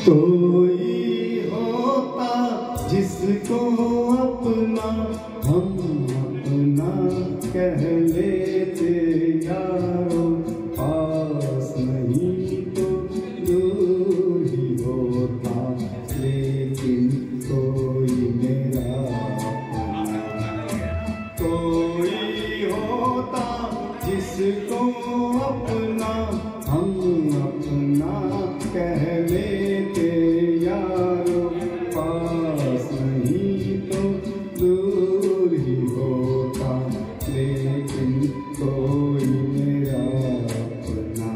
कोई होता जिसको अपना हम अपना कह लेते यारो, पास नहीं तो दूर ही होता, लेकिन कोई मेरा कोई होता जिसको अपना हम अपना कह लेते यारो, पास नहीं तो दूर ही होता, लेकिन कोई मेरा अपना।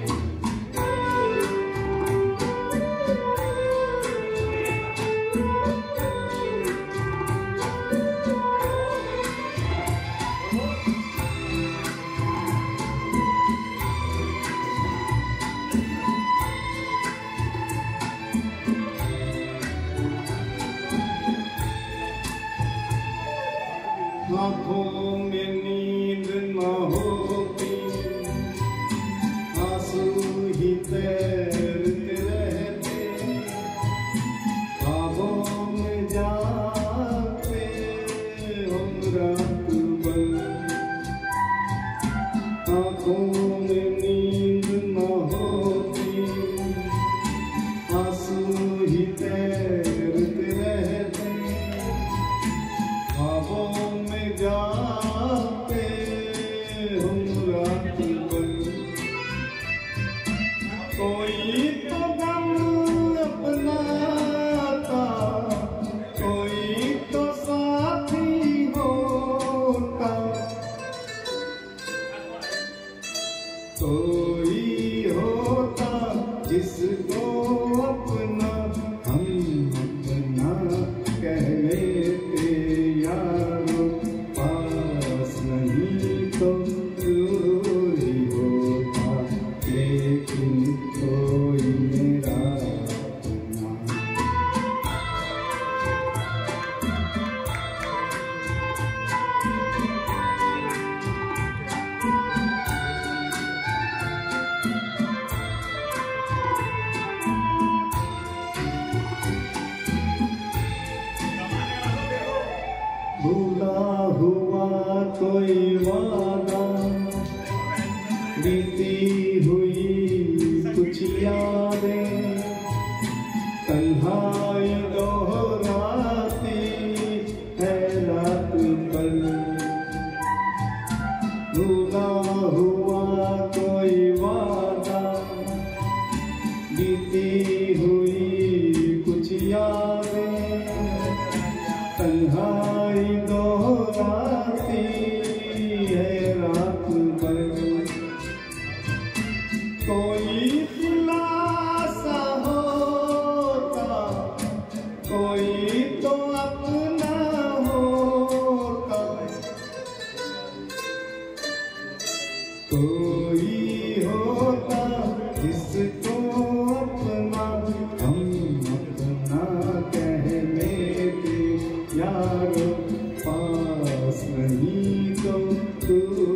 आँखों में नींद न होती, आंसू ही तैरते रहते, ख्वाबों में जाते हम रात भर। आँखों में नींद न होती, आंसू ही तैरते रहते, ख्वाबों में जाते हम रात भर। कोई तो गम अपना था, कोई तो साथी होता, कोई होता जिसको अपना हम अपना कह लेते यारो, पास नहीं तो दूर ही होता, लेकिन कोई मेरा अपना। भूला हुआ कोई वादा, बीती हुई कुछ यादें, तन्हाई दोहराती है रात भर। भूला हुआ कोई वादा, बीती हुई कुछ यादें, तन्हाई दोहराती है रात भर। कोई खुलासा होता, कोई तो अपना होता, कोई होता जिसको अपना हम अपना कह लेते यारो, पास नहीं तो दूर